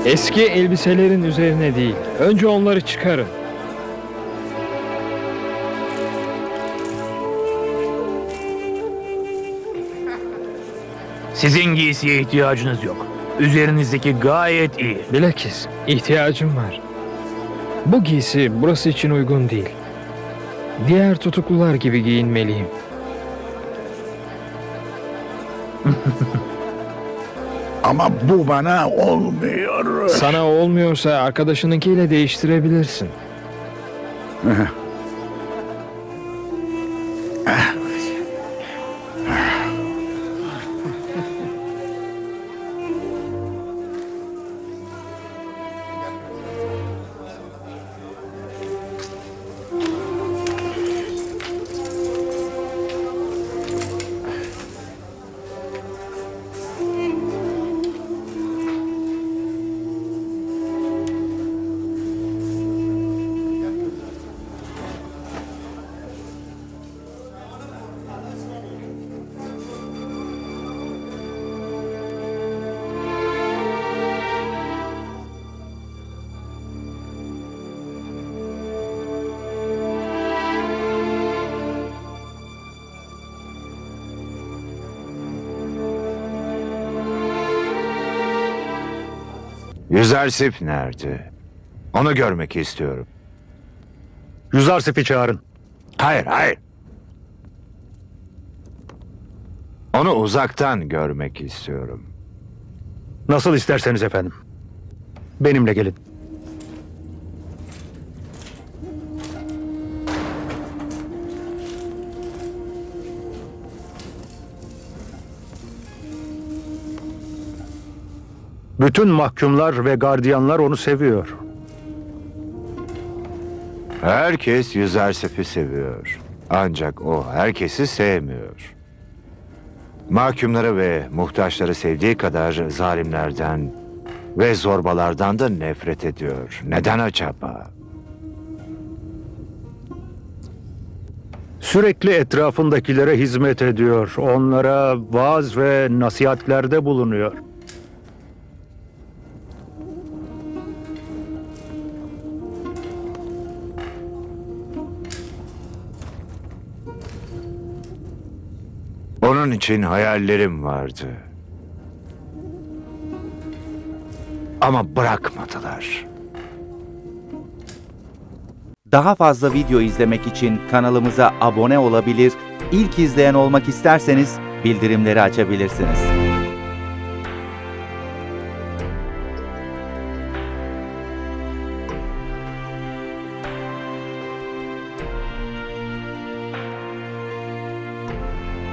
Eski elbiselerin üzerine değil. Önce onları çıkarın. Sizin giysiye ihtiyacınız yok. Üzerinizdeki gayet iyi. Bilakis ihtiyacım var. Bu giysi burası için uygun değil. Diğer tutuklular gibi giyinmeliyim. Ama bu bana olmuyor. Sana olmuyorsa arkadaşınınkiyle değiştirebilirsin. Yüzersif nerede? Onu görmek istiyorum. Yüzarsif'i çağırın. Hayır, hayır. Onu uzaktan görmek istiyorum. Nasıl isterseniz efendim. Benimle gelin. Bütün mahkumlar ve gardiyanlar onu seviyor. Herkes Yüzersif'i seviyor. Ancak o herkesi sevmiyor. Mahkumları ve muhtaçları sevdiği kadar zalimlerden ve zorbalardan da nefret ediyor. Neden acaba? Sürekli etrafındakilere hizmet ediyor. Onlara vaaz ve nasihatlerde bulunuyor. Onun için hayallerim vardı. Ama bırakmadılar. Daha fazla video izlemek için kanalımıza abone olabilir, ilk izleyen olmak isterseniz bildirimleri açabilirsiniz.